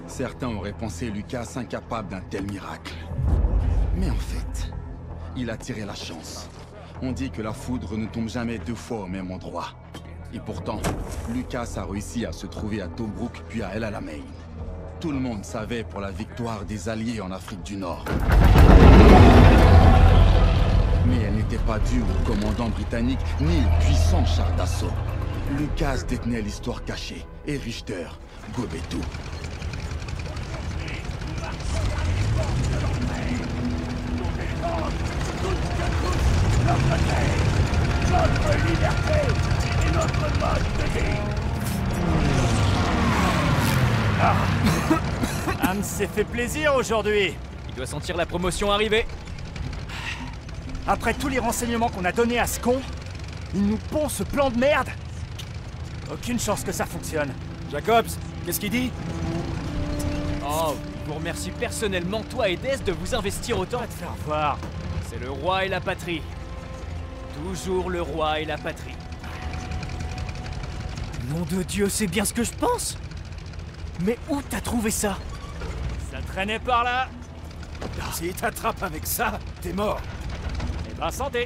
Certains auraient pensé Lucas incapable d'un tel miracle. Mais en fait, il a tiré la chance. On dit que la foudre ne tombe jamais deux fois au même endroit. Et pourtant, Lucas a réussi à se trouver à Tobruk puis à El Alamein. Tout le monde savait pour la victoire des Alliés en Afrique du Nord. Mais elle n'était pas due au commandant britannique ni au puissant char d'assaut. Lucas détenait l'histoire cachée et Richter gobait tout. Notre liberté et notre mode de vie. Ham s'est fait plaisir aujourd'hui. Il doit sentir la promotion arriver. Après tous les renseignements qu'on a donnés à ce con, il nous pond ce plan de merde. Aucune chance que ça fonctionne. Jacobs, qu'est-ce qu'il dit? Oh, il vous remercie personnellement, toi et Des, de vous investir autant. Va te faire voir. C'est le roi et la patrie. Toujours le roi et la patrie. Nom de Dieu, c'est bien ce que je pense. Mais où t'as trouvé ça? Ça traînait par là. S'il t'attrape avec ça, t'es mort. Eh ben, santé.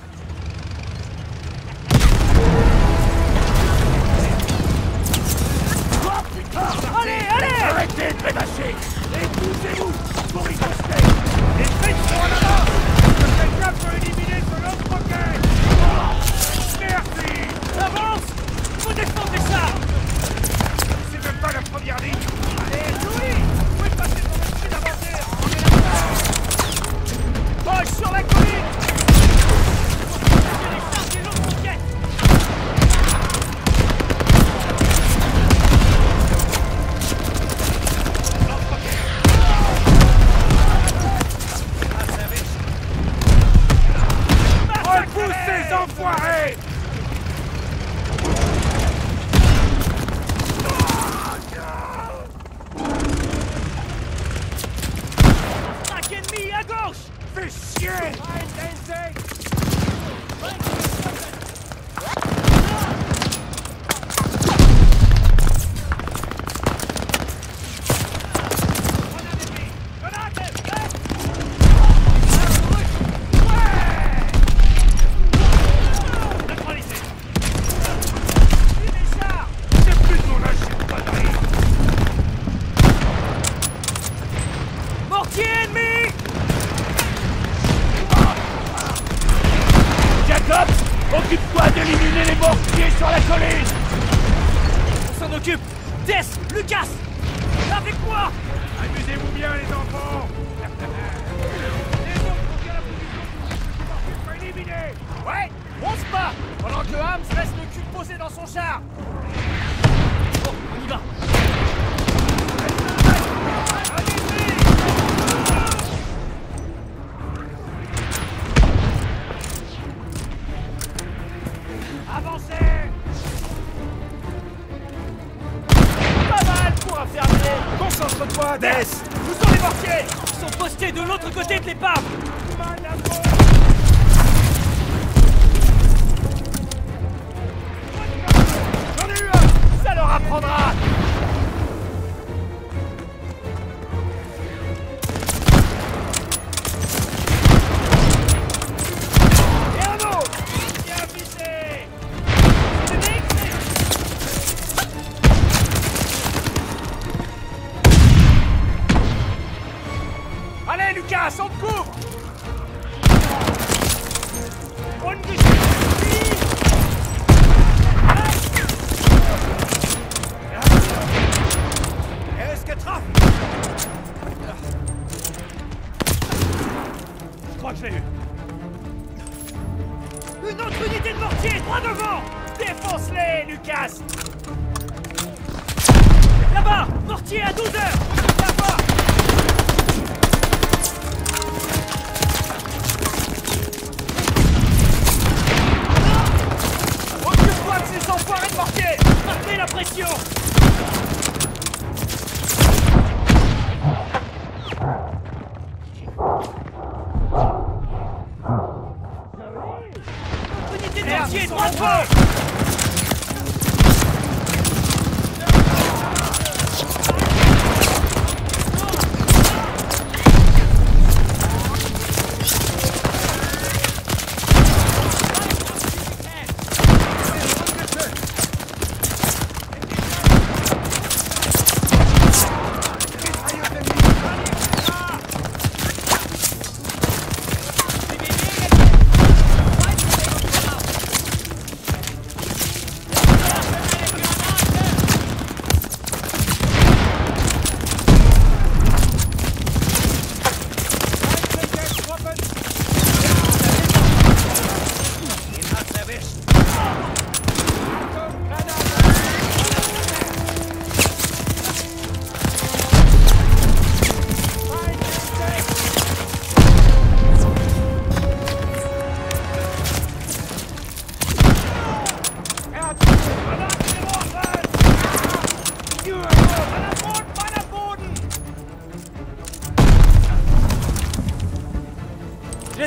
Oh putain! Allez, allez! Arrêtez de pédacher! Et bougez-vous pour riposter! Les frites sont là-bas! Quelqu'un peut éliminer ce lance-roquette! Merci! Avance! Faut défendre ça! C'est même pas la première ligne! Allez, Louis! Vous pouvez passer dans le sud inventaire! On est là-bas! Paul sur la colline! Déchargez l'autre roquette! Repousse ces enfoirés! Cinq ennemis à gauche! Fais chier! C'est plus de mon âge, c'est pas d'arriver! Mortier ennemi! Jacobs, occupe-toi d'éliminer les mortiers sur la colline! On s'en occupe! Des! Lucas! Avec moi! Amusez-vous bien, les enfants! Les autres ont bien la position pour éliminer! Ouais! On se bat! Pendant que Ham reste le cul posé dans son char! Bon, on y va! Avancez! Pas mal pour un fermier! Concentre-toi, Des! Où sont les mortiers? Ils sont postés de l'autre côté de l'épave! J'en ai eu un! Ça leur apprendra! Et un autre! Bien visé! Allez Lucas, on te couvre! Est-ce que trappe? Je crois que je l'ai eu. Une autre unité de mortier, droit devant! Défonce-les, Lucas! Là-bas! Mortier à 12 heures! Là-bas! Occupe-toi de ces enfoirés de mortier! Maintenez la pression! Unité de mortier, droit devant!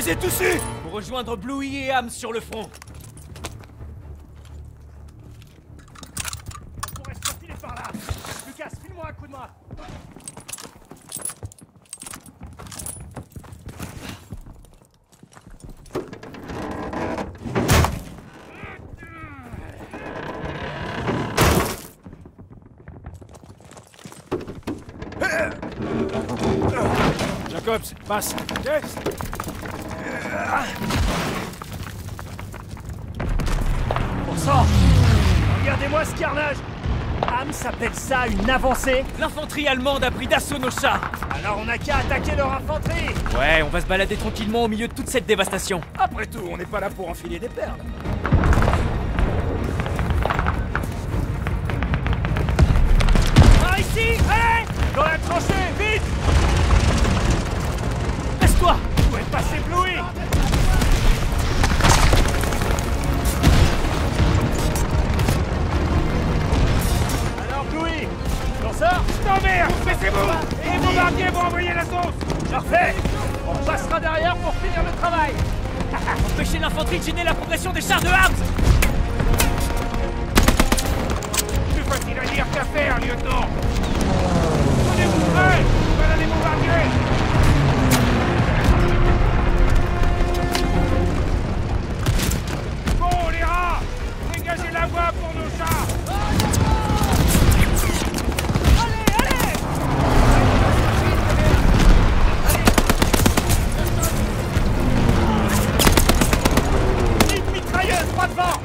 les ai tous eus! Pour rejoindre Bluey et Hams sur le front. On pourrait se filer par là. Lucas, file-moi un coup de main. Jacobs, passe. Yes. Bon sang! Regardez-moi ce carnage! Hams s'appelle ça une avancée? L'infanterie allemande a pris d'assaut nos chars. Alors on n'a qu'à attaquer leur infanterie! Ouais, on va se balader tranquillement au milieu de toute cette dévastation. Après tout, on n'est pas là pour enfiler des perles. Par ici! Allez! Dans la tranchée, vite! Reste-toi! Où est passé Bluey? Alors Bluey, t'en sors? Je t'emmerde! Baissez-vous! Et les bombardiers vont envoyer la sauce! Parfait! On passera derrière pour finir le travail! Empêchez l'infanterie de gêner la progression des chars de Hams! Plus facile à dire qu'à faire, lieutenant! Tenez-vous prêts! Voilà les bombardiers! Bon, les rats! Dégagez la voie pour nos chars! Une mitrailleuse, droit devant!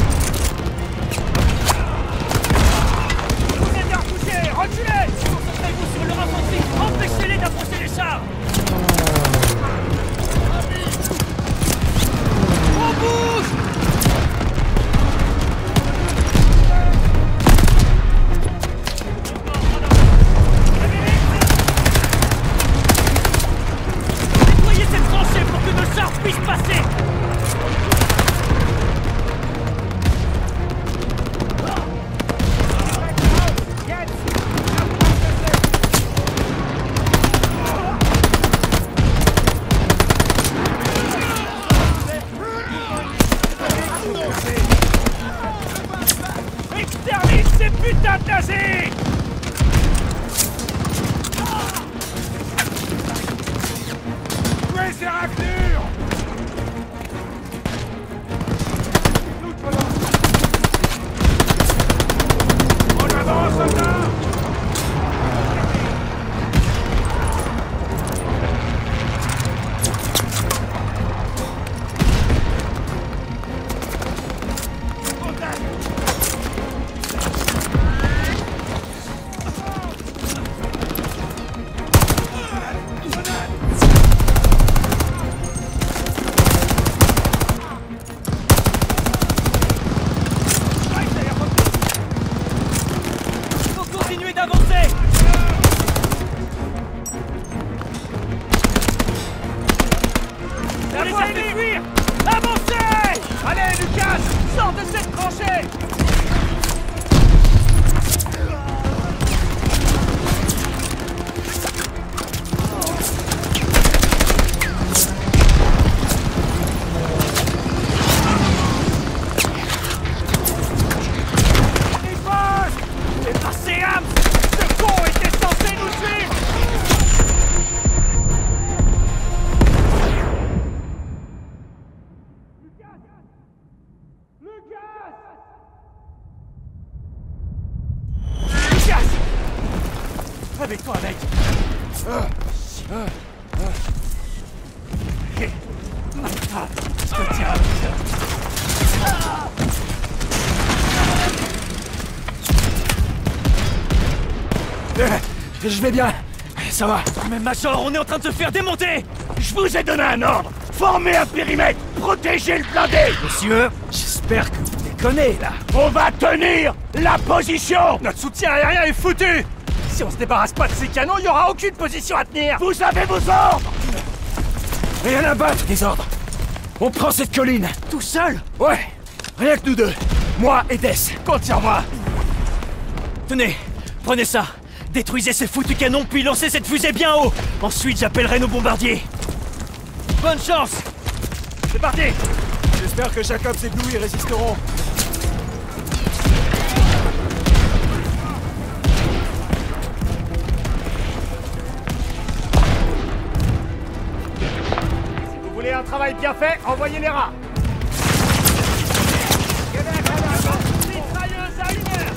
Vous êtes bien repoussés! Reculez! Concentrez-vous sur leur infanterie! Empêchez-les d'approcher les chars! On bouge! Nettoyez cette tranchée pour que nos chars puissent passer! Extermine ces putains de nazis! Jouez ces raflures! En avant, soldats! Faut continuer d'avancer! On les a fait fuir! Avancez! Allez, Lucas! Sors de cette tranchée! Dépassez Hams! Ce con était censé nous suivre! Lucas! Avec toi, mec! Je te tiens! Je vais bien. Ça va. Mais Major, on est en train de se faire démonter! Je vous ai donné un ordre! Formez un périmètre! Protégez le blindé! Monsieur, j'espère que vous déconnez, là. On va tenir la position! Notre soutien aérien est foutu! Si on se débarrasse pas de ces canons, il n'y aura aucune position à tenir! Vous avez vos ordres! Rien à battre, des ordres. On prend cette colline. Tout seul? Ouais. Rien que nous deux. Moi et Dess. Compte sur moi! Tenez, prenez ça! Détruisez ces foutus canons, puis lancez cette fusée bien haut! Ensuite, j'appellerai nos bombardiers! Bonne chance! C'est parti! J'espère que Jacobs et Blue y résisteront. Si vous voulez un travail bien fait, envoyez les rats! Mitrailleuse à 1 heure!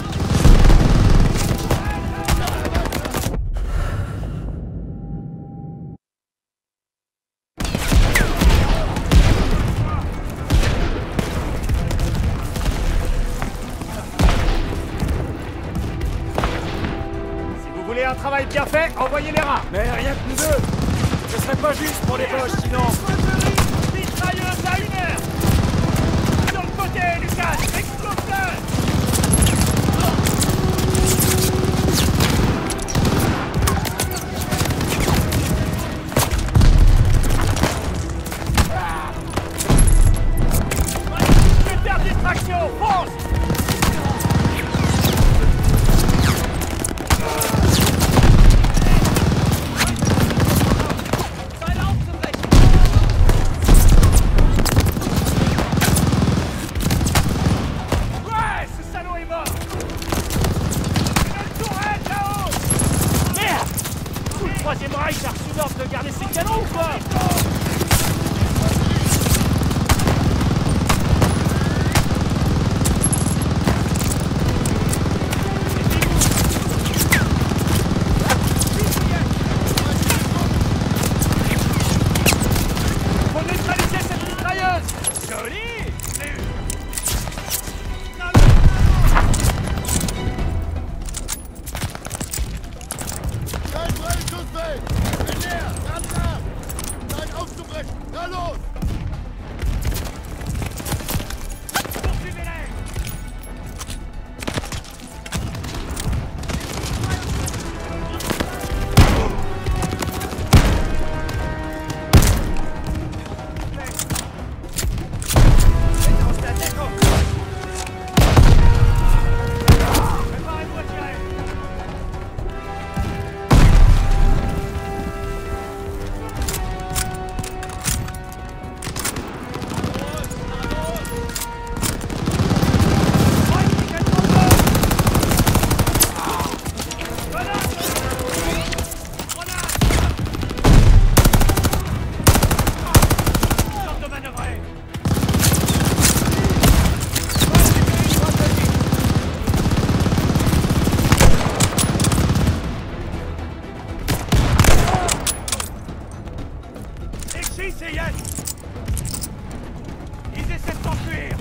Un travail bien fait, envoyez les rats! Mais rien que nous deux! Ce serait pas juste pour les poches, sinon... Mitrailleuse à 1 heure! Sur le côté, Lucas! Explose-le! Super distraction! Fonce! Troisième Reich a reçu l'ordre de garder ses canons ou quoi? Faut neutraliser cette mitrailleuse! Joli! Ils essaient de s'enfuir!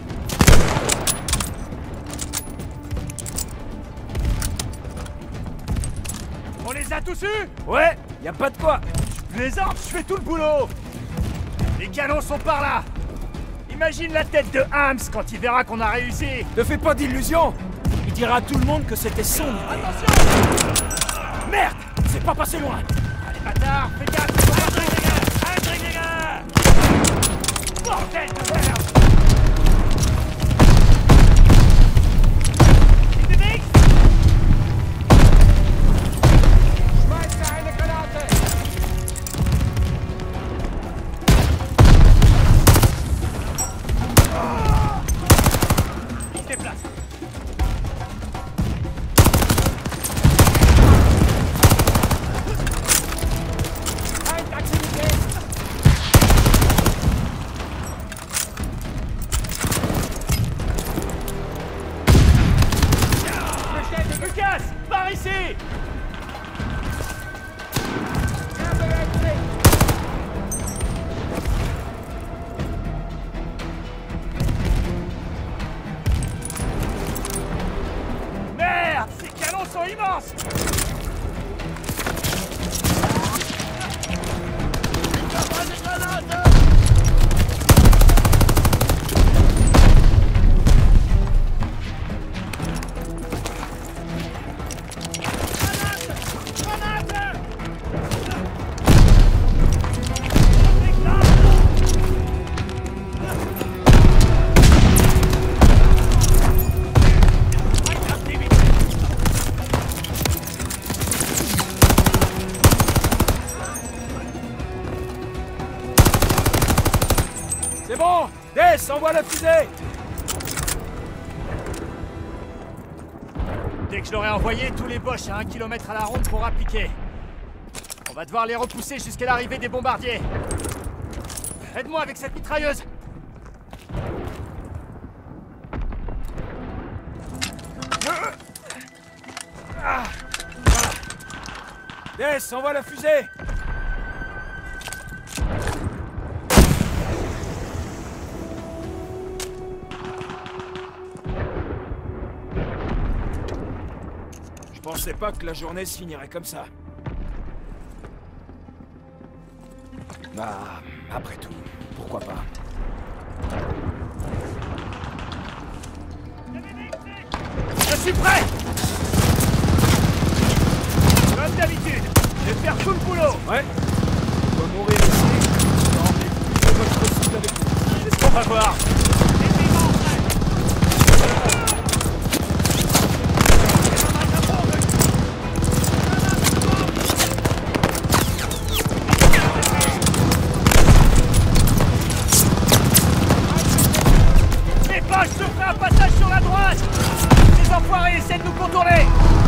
On les a tous eus? Ouais, y a pas de quoi! Tu plaisantes, je fais tout le boulot! Les canons sont par là! Imagine la tête de Hams quand il verra qu'on a réussi! Ne fais pas d'illusions! Il dira à tout le monde que c'était son idée. Attention! Merde! C'est pas passé loin! Allez bâtard, fais gaffe! Un truc les gars! Bordel de merde! Par ici! Merde! Ces canons sont immenses! Des, envoie la fusée! Dès que je l'aurai envoyé, tous les Boches à 1 km à la ronde pour appliquer. On va devoir les repousser jusqu'à l'arrivée des bombardiers. Aide-moi avec cette mitrailleuse. Des, envoie la fusée! Je pensais pas que la journée se finirait comme ça. Bah, après tout, pourquoi pas. Je suis prêt! Comme d'habitude, je vais faire tout le boulot. Ouais. On va mourir ici. Non, mais plus de votre cible avec vous. C'est ce qu'on va voir. Les Boches se font un passage sur la droite. Les enfoirés essaient de nous contourner.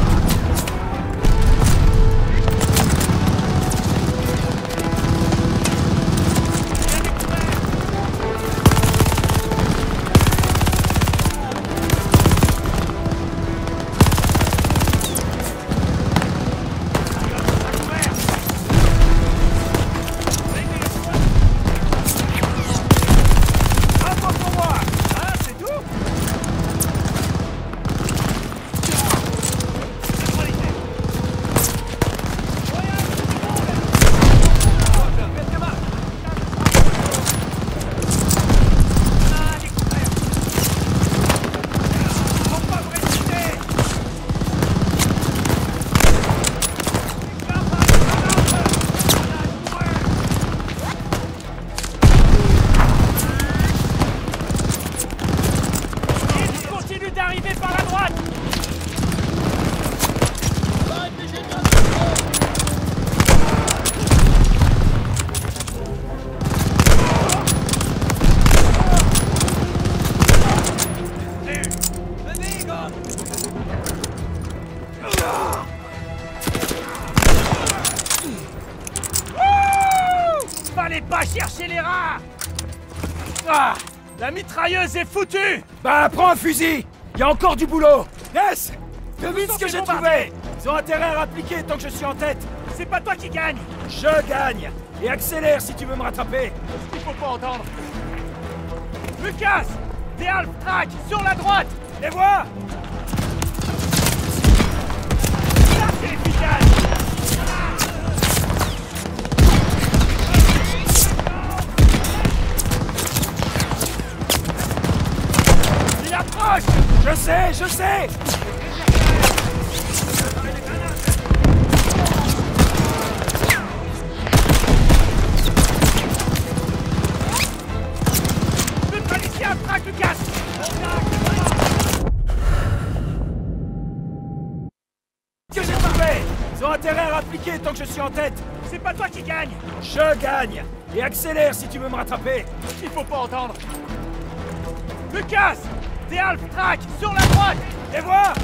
Fallait pas chercher les rats! Ah! La mitrailleuse est foutue! Bah, prends un fusil! Y a encore du boulot! Yes! Devine ce que j'ai trouvé! Ils ont intérêt à appliquer tant que je suis en tête! C'est pas toi qui gagne! Je gagne! Et accélère si tu veux me rattraper! Il faut pas entendre! Lucas! Des half-track sur la droite! Les vois! Ça c'est efficace! Il approche! Je sais, je sais! Neutraliser un track, Lucas! Que j'ai trouvé! Ils ont intérêt à appliquer tant que je suis en tête! C'est pas toi qui gagne! Je gagne! Et accélère si tu veux me rattraper! Il faut pas entendre! Lucas! Des half-track sur la droite! Les vois!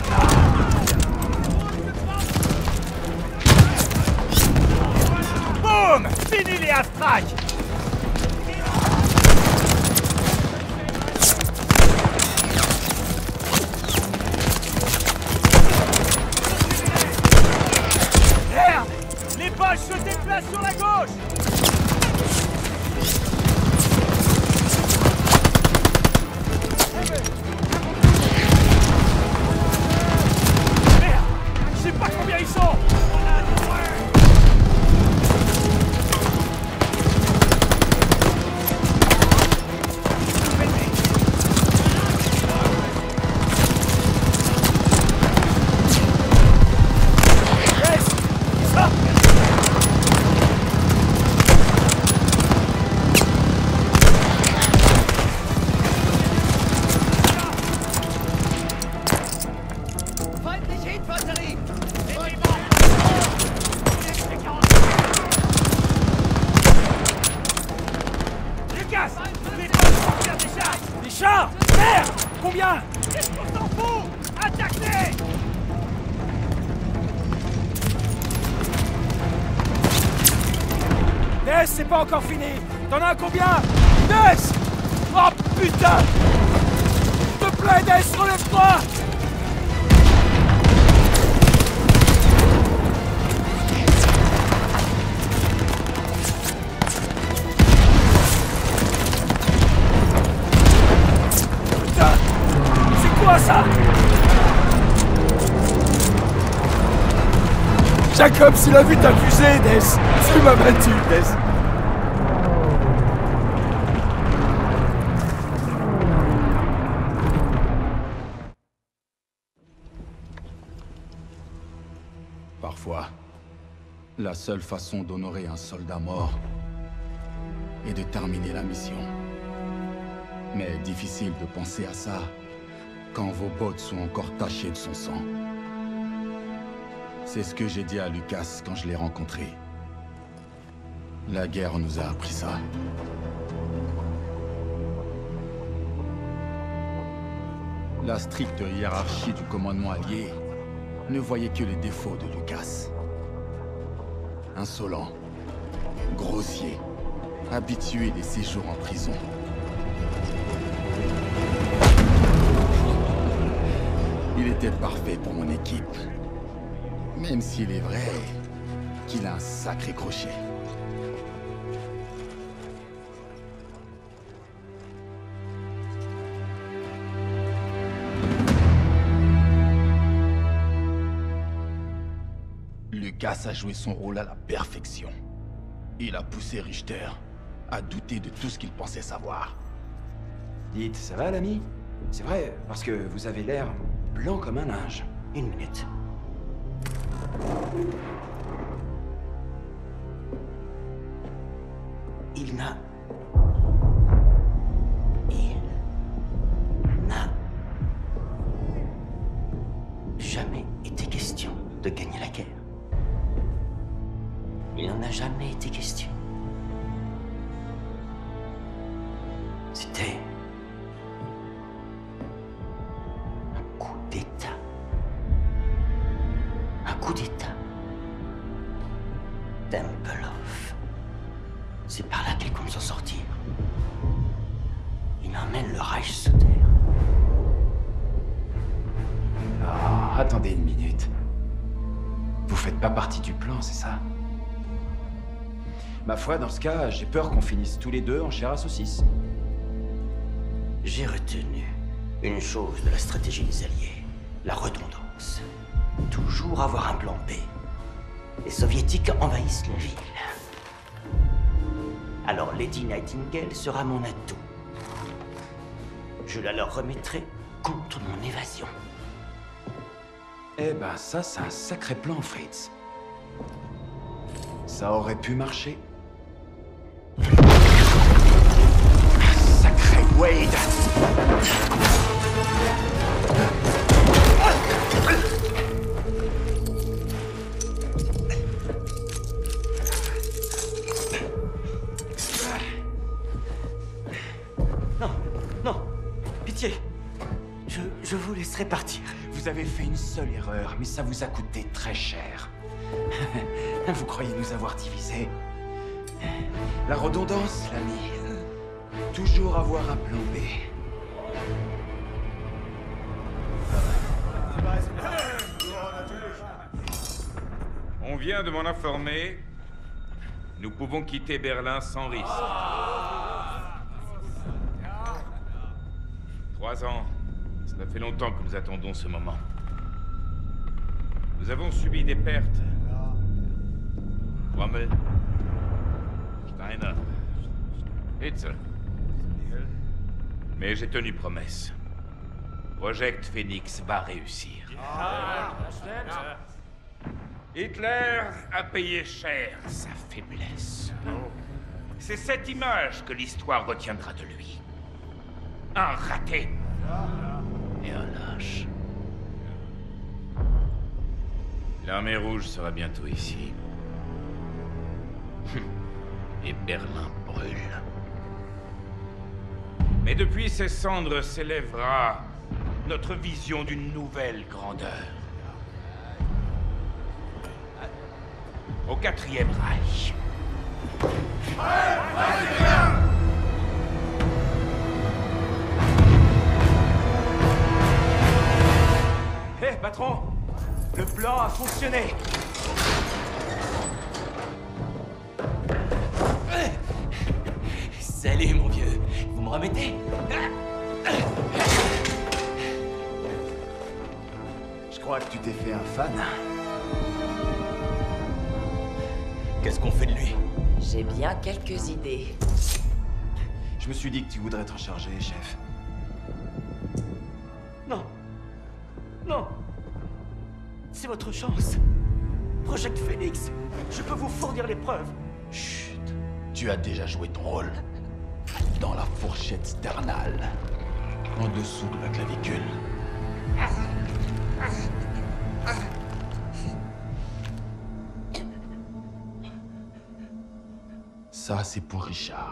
Boum! Fini les half-track! Merde! Les Boches se déplacent sur la gauche! Merde! Je sais pas combien ils sont! Lucas! Les Boches vont faire des viens! Qu'est-ce qu'on s'en fout? Attaquez! Ness, c'est pas encore fini! T'en as combien? Ness! Oh putain! S'il te plaît, Ness, relève-toi! Putain! C'est quoi ça? Jacob, s'il a vu ta fusée, Ness! Tu m'as battu, Ness! Parfois, la seule façon d'honorer un soldat mort est de terminer la mission. Mais difficile de penser à ça quand vos bottes sont encore tachées de son sang. C'est ce que j'ai dit à Lucas quand je l'ai rencontré. La guerre nous a appris ça. La stricte hiérarchie du commandement allié ne voyait que les défauts de Lucas. Insolent, grossier, habitué des séjours en prison. Il était parfait pour mon équipe. Même s'il est vrai qu'il a un sacré crochet. Lucas a joué son rôle à la perfection. Il a poussé Richter à douter de tout ce qu'il pensait savoir. Dites, ça va l'ami? C'est vrai, parce que vous avez l'air blanc comme un linge. Une minute. Il n'a jamais été question de gagner la guerre. Il n'en a jamais été question. C'était un coup d'État. Un coup d'État. Tempelhof. C'est par là qu'il compte s'en sortir. Il emmène le Reich sous terre. Oh, attendez une minute. Vous faites pas partie du plan, c'est ça? Ma foi, dans ce cas, j'ai peur qu'on finisse tous les deux en chair à saucisse. J'ai retenu une chose de la stratégie des Alliés. La redondance. Toujours avoir un plan B. Les Soviétiques envahissent la ville. Alors Lady Nightingale sera mon atout. Je la leur remettrai contre mon évasion. Eh ben ça, c'est un sacré plan, Fritz. Ça aurait pu marcher. Sacré Wade! Non, non, pitié. Je vous laisserai partir. Vous avez fait une seule erreur, mais ça vous a coûté très cher. Vous croyez nous avoir divisés? La redondance, l'ami. Toujours avoir un plan B. On vient de m'en informer. Nous pouvons quitter Berlin sans risque. 3 ans. Cela fait longtemps que nous attendons ce moment. Nous avons subi des pertes. Rommel, Steiner, Hitler. Mais j'ai tenu promesse. Project Phoenix va réussir. Hitler a payé cher sa faiblesse. C'est cette image que l'histoire retiendra de lui. Un raté et un lâche. L'armée rouge sera bientôt ici. Et Berlin brûle. Mais depuis ses cendres s'élèvera notre vision d'une nouvelle grandeur. Au 4e Reich. Hé, patron! Le plan a fonctionné! Salut, mon vieux. Vous me remettez? Je crois que tu t'es fait un fan. Qu'est-ce qu'on fait de lui? J'ai bien quelques idées. Je me suis dit que tu voudrais t'en charger, chef. Non. Non. C'est votre chance. Project Phoenix. Je peux vous fournir les preuves. Chut. Tu as déjà joué ton rôle. Dans la fourchette sternale. En dessous de la clavicule. Ça, c'est pour Richard.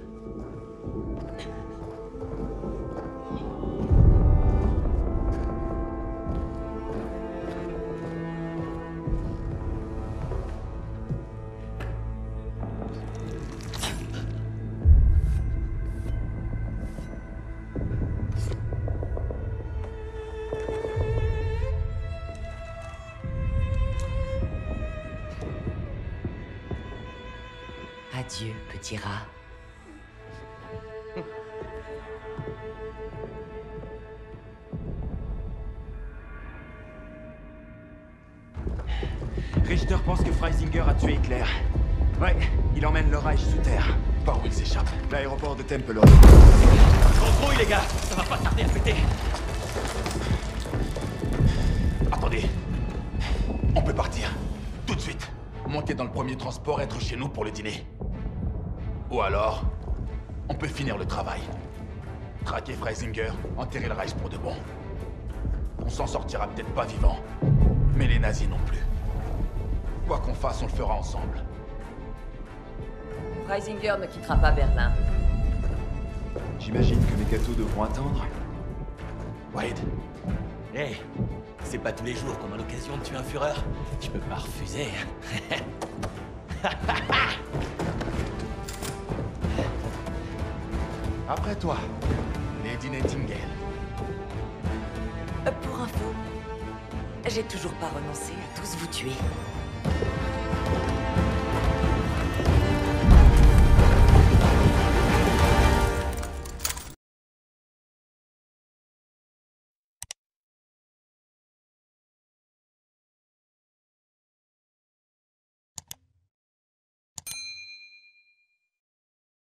Adieu, petit rat. Richter pense que Freisinger a tué Hitler. Ouais, il emmène le Reich sous terre. Par où il s'échappe? L'aéroport de Tempelhof. Gros les gars. Ça va pas tarder à péter. Attendez. On peut partir. Tout de suite. Monter dans le premier transport, être chez nous pour le dîner. Ou alors, on peut finir le travail. Traquer Freisinger, enterrer le Reich pour de bon. On s'en sortira peut-être pas vivant. Mais les nazis non plus. Quoi qu'on fasse, on le fera ensemble. Freisinger ne quittera pas Berlin. J'imagine que mes gâteaux devront attendre. Wade, Hé, c'est pas tous les jours qu'on a l'occasion de tuer un Führer. Je peux pas refuser. après toi, Lady Nightingale. Pour info, j'ai toujours pas renoncé à tous vous tuer.